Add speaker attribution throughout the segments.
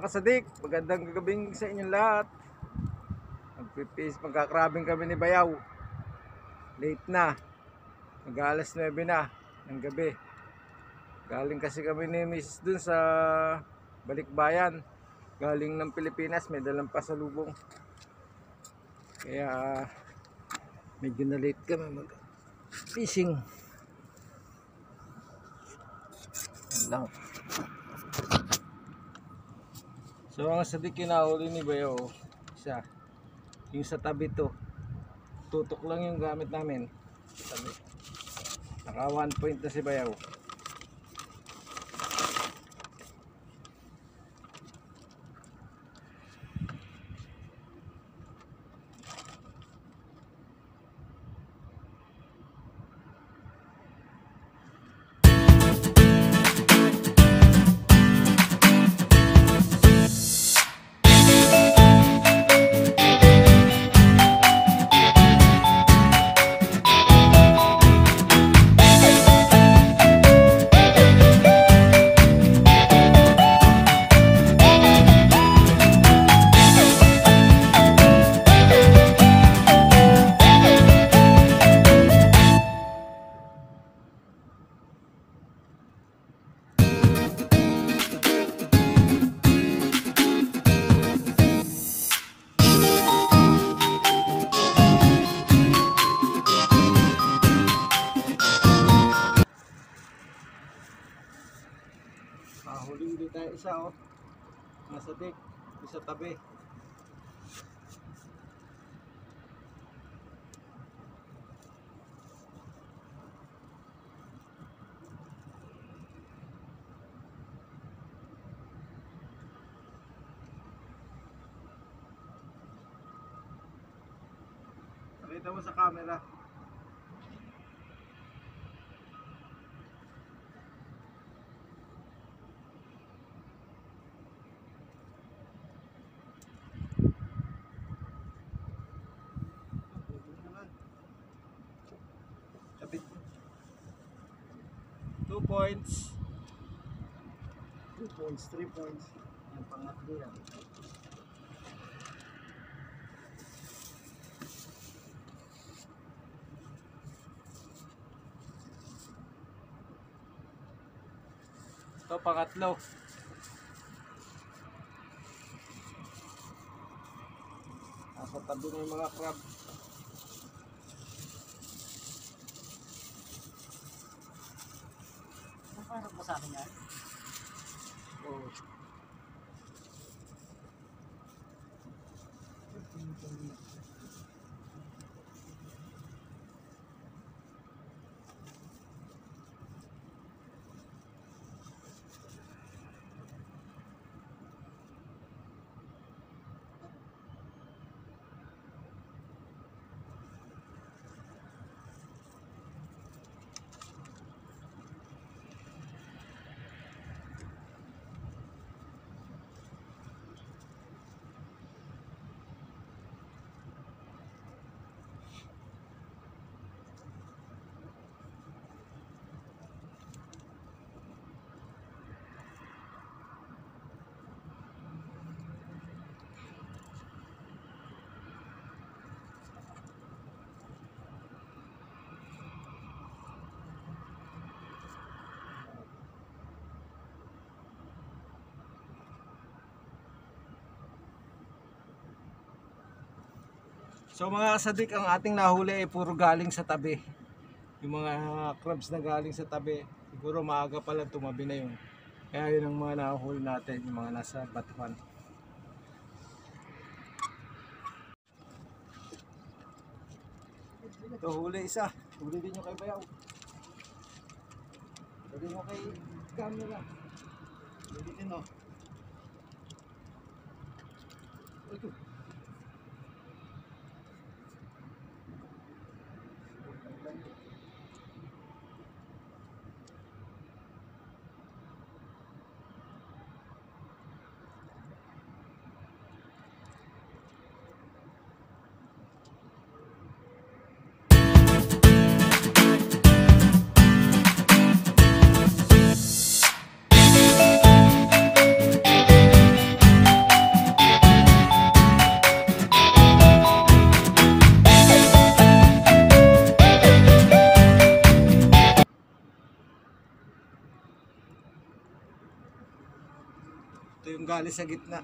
Speaker 1: kasadik, magandang gabing sa inyong lahat. Magkakrabing kami ni Bayaw. Late na, mag-alas 9 na ng gabi. Galing kasi kami ni Miss dun sa Balikbayan. Galing ng Pilipinas, may dalang pasalubong. Kaya medyo na late kami mag-fishing. Yan lang. So ang sadik kinahuli ni Bayaw, isa. Yung sa tabi to. Tutok lang yung gamit namin. Tabi. Naka 1 point na si Bayaw. Huli ulit tayo isa, oh. Nasa deck, isa tabi. Pakita mo sa camera. Kapit 2 points, 2 points, 3 points. Yung pangatlo yan. Ito pangatlo. Nasa tabi na yung mga crab.
Speaker 2: Parang mo sa akin yan?
Speaker 1: Oh. So mga kasadik, ang ating nahuli ay puro galing sa tabi. Yung mga crabs na galing sa tabi, siguro maaga pa lang tumabi na yun. Kaya yun ang mga nahuli natin, yung mga nasa batuhan. Ito huli isa, huli din yung kay Bayaw. Huli mo kay camera. Huli din, oh. Ito. Yung galing sa gitna.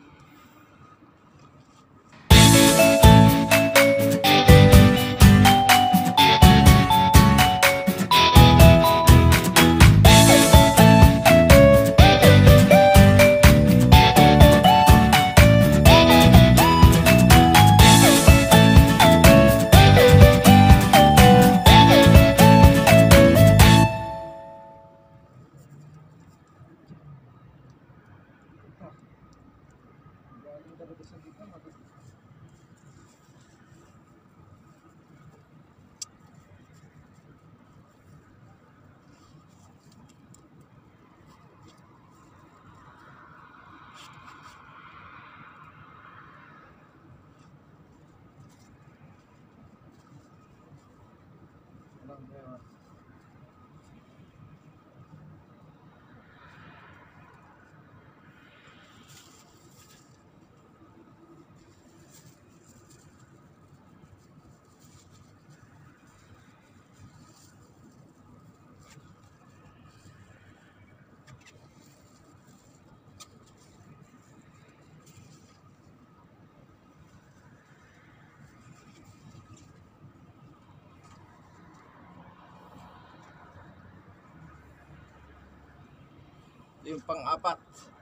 Speaker 1: Yung pang-apat.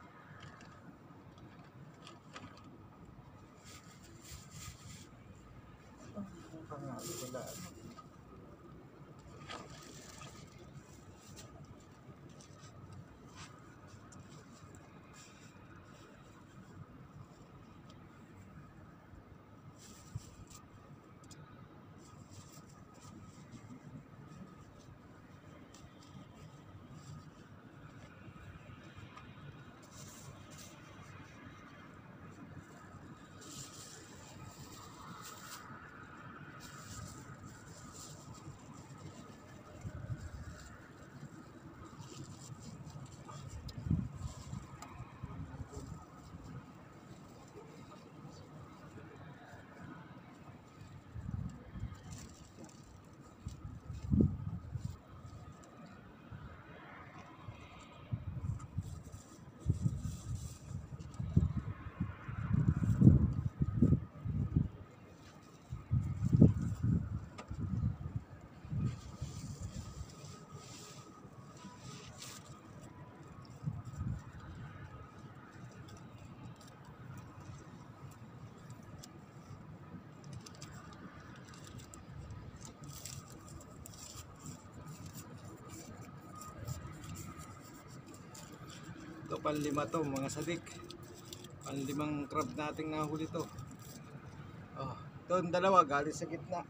Speaker 1: Ito panlima to mga sadik. Panlimang crab nating nahuli to. Oh, ito ang dalawa galing sa gitna.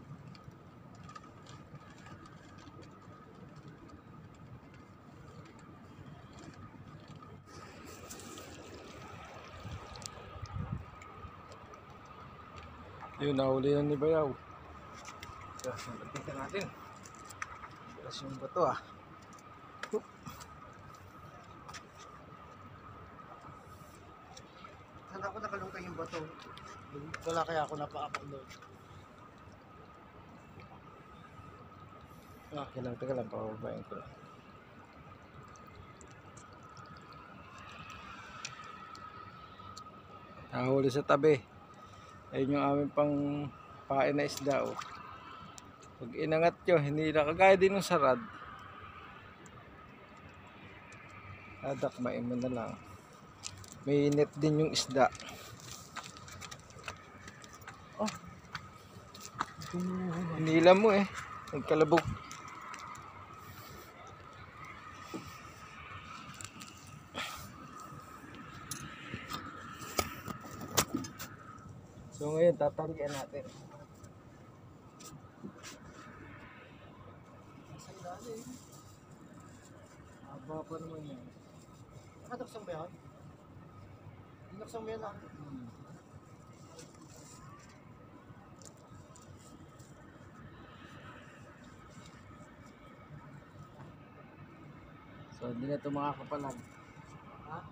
Speaker 1: Yun, nahuli na ni Bayaw. So, tingnan natin. Bukas yung bato ah.
Speaker 2: Saan ako nakalungkay yung bato? Wala kaya ako napaka-upload.
Speaker 1: Okay lang, teka lang, pababayin ko lang. Nahuli sa tabi. Ayun yung aming pang pain na isda oh. Pag inangat nyo, hindi na kagaya din ng sarad. Dadakmain mo na lang. May net din yung isda. Oh. Hinila mo eh. Nagkalabog. So ngayon tatanggihan natin.
Speaker 2: Sa ilalim.
Speaker 1: Haba pa naman yan.
Speaker 2: Nakatuksang ba yan? Tinuksang mo yan ah.
Speaker 1: So hindi na ito makakapalag.
Speaker 2: Ha?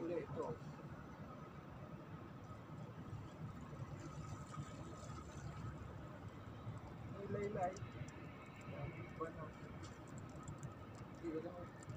Speaker 1: Uli ito. May laylay. Ba na? Hindi lang.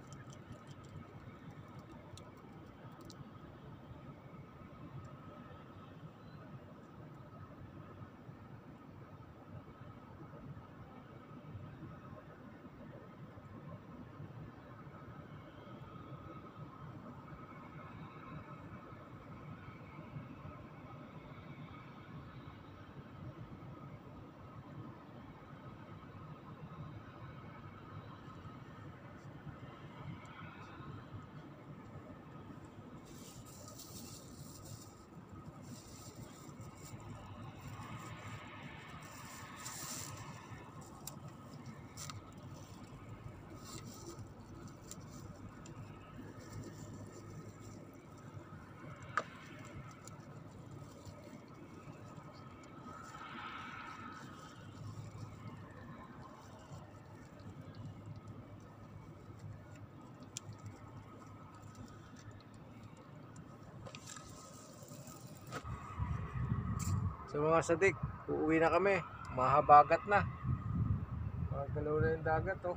Speaker 1: So mga sadik, uuwi na kami. Mahabagat na. Magalaw na yung dagat oh.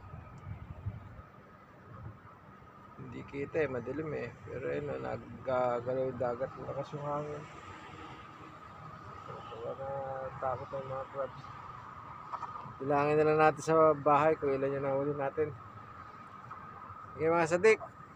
Speaker 1: Hindi kita madilim Pero ayun naggagalaw yung dagat. Lakas yung hangin. Wala na takot ng mga crabs. Bilangin na lang natin sa bahay kung ilan yung nahuli natin. Sige mga sadik.